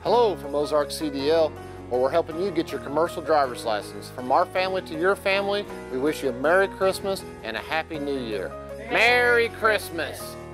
Hello from Ozark CDL, where we're helping you get your commercial driver's license. From our family to your family, we wish you a Merry Christmas and a Happy New Year. Merry Christmas!